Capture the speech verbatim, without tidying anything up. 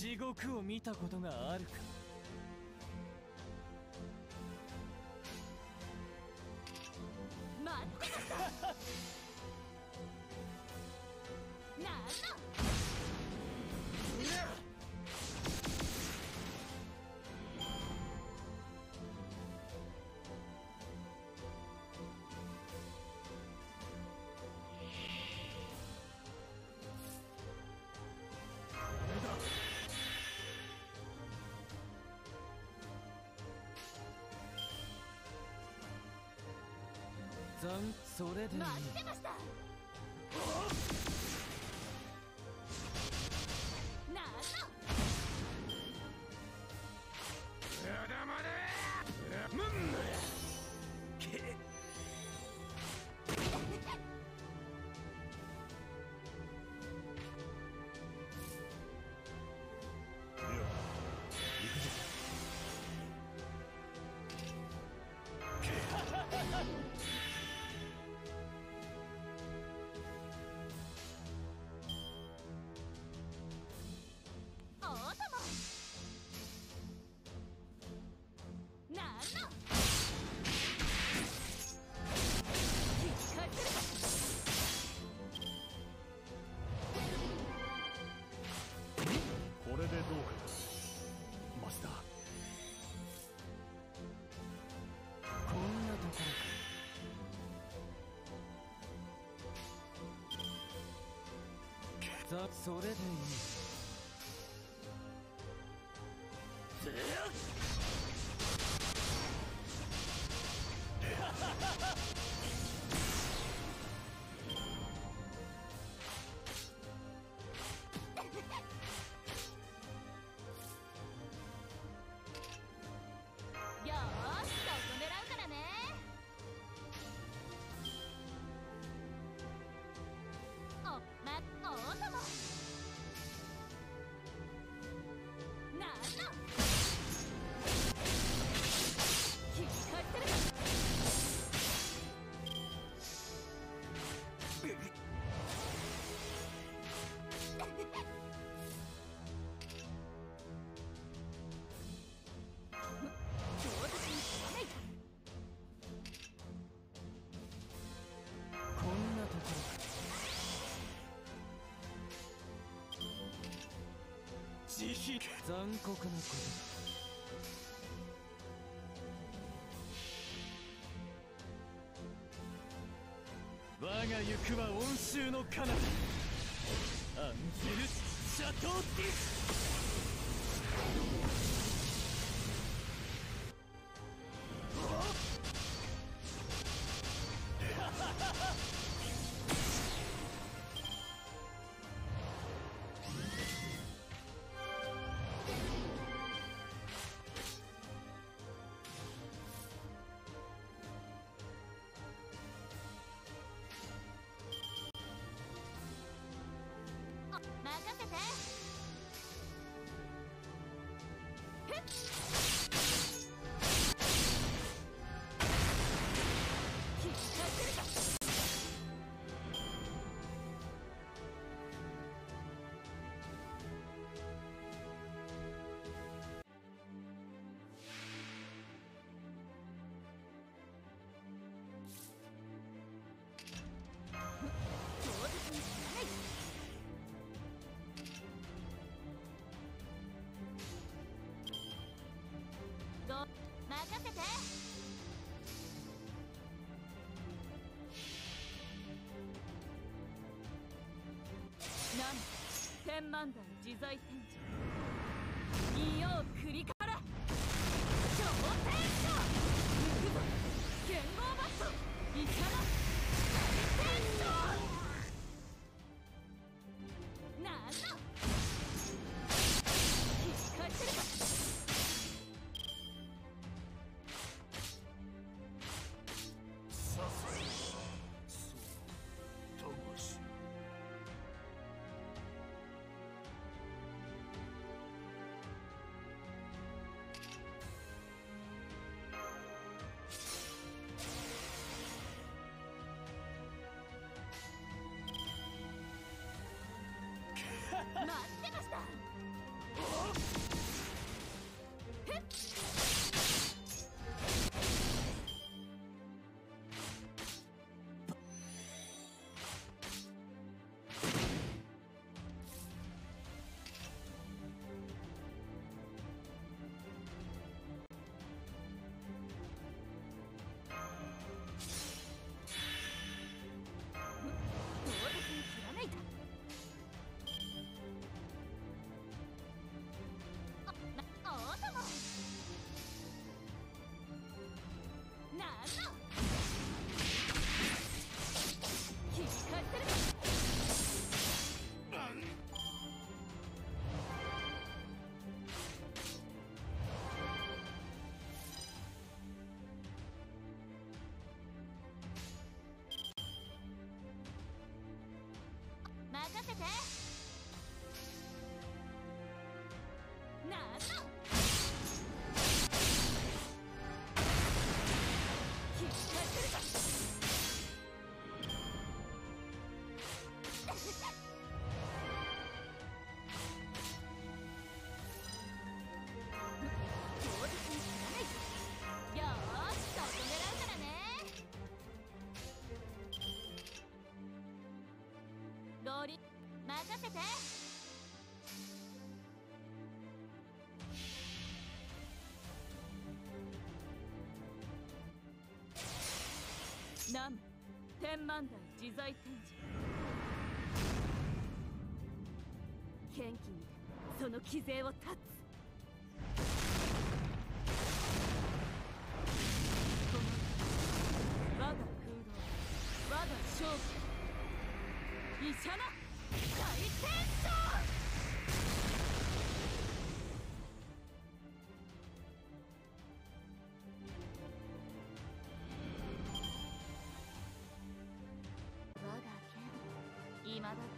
地獄を見たことがあるか。 待ってましたなんだ残それでいい。 待ってましたなんだやだまれむんけこれでどうかマスター。 こんなところか。ざそれでいい。 よーし、そこ狙うからね。お、ま、おーともなんだ引き返せるこんなところか。慈悲残酷なことだ。我が行くは温州の彼方。アンジェル・シャトーティス。 任せて。ふっ引き返せるか。上手にしない。ど任せて。なん天満台自在天井二葉栗から超天使行くぞ剣豪バットイカラ天使なんだ引き返せるか。 さすそう魂なんだ君が来るぞ上手にならないよーしそこ狙うからねローリ任せて南天満台自在天神剣気にてその騎勢を断つこの我が空洞我が勝負イシャナ大戦争我が剣未だ